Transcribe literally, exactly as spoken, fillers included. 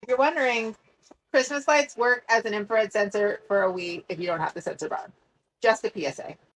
If you're wondering, Christmas lights work as an infrared sensor for a Wii if you don't have the sensor bar. Just a P S A.